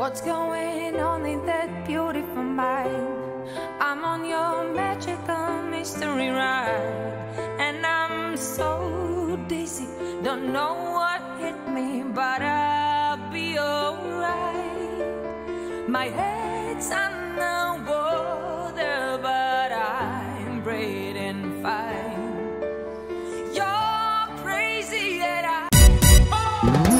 What's going on in that beautiful mind? I'm on your magical mystery ride, and I'm so dizzy, don't know what hit me, but I'll be alright. My head's underwater, but I'm breathing fine. You're crazy and I